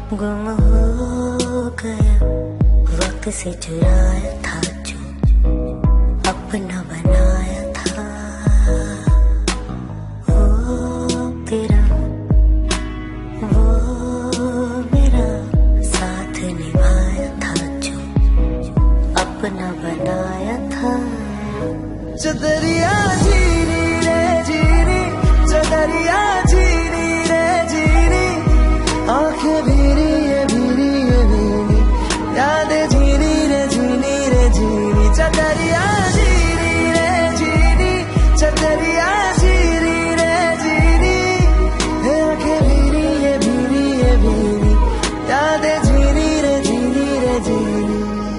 गुम हो गया, वक्त से चुराया था जो अपना बनाया था। वो तेरा वो मेरा साथ निभाया था जो अपना बनाया था। चदरिया जीनी रे जीनी, चदरिया जीनी रे जीनी, आंखें भीनी ये भीनी ये भीनी, यादें जीनी रे जीनी रे जीनी। चदरिया जीनी रे जीनी, चदरिया जीनी रे जीनी, आंखें भीनी ये भीनी ये भीनी, यादें जीनी रे जीनी रे जीनी।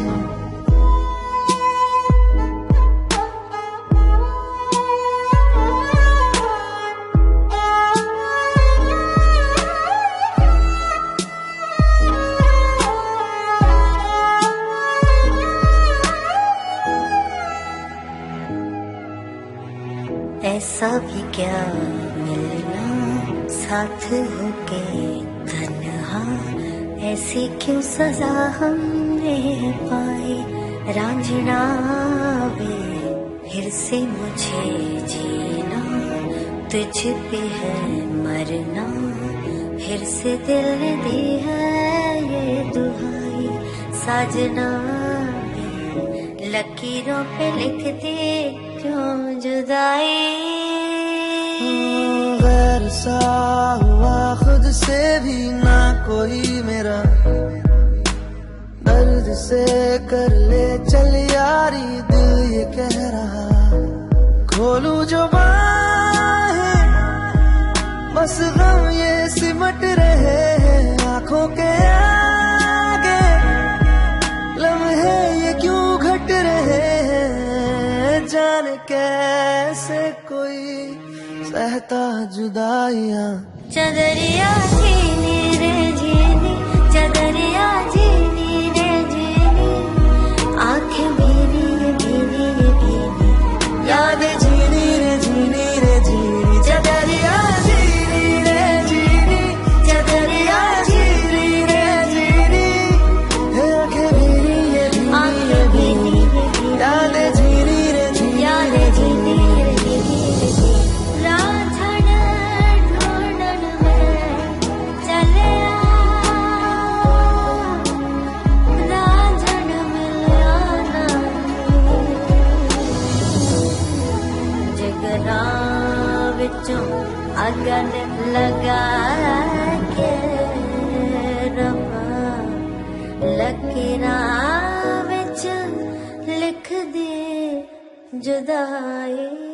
ऐसा भी क्या मिलना साथ होके तन्हा, ऐसी क्यों सजा हमने पाई। रांझना वे फिर से मुझे जीना, तुझ पे है मरना, फिर से दिल ने दी है ये दुहाई। साजना वे लकीरों पे लिख दे क्यों जुदाई। गैर सा हुआ खुद से भी ना कोई मेरा, दर्द से कर ले चल यारी दिल ये कह रहा। खोलूं जो बाहें बस गम ये सिमट रहे हैं, आंखों के आगे लम्हे ये क्यों घट रहे हैं। जाने कैसे कोई सहता जुदाइयां। चदरिया जीनी रे जीनी, चदरिया जीनी रे जीनी, आंखें भीनी ये भीनी ये भीनी, यादें जीनी रे जीनी रे जीनी। चदरिया जीनी रे जीनी, चदरिया जीनी रे जीनी, आंखें भीनी ये भीनी ये भीनी, यादें जीनी रे जीनी रे जीनी। अगन लगा के रब्बा लकीरां विच लिख दे जुदाई।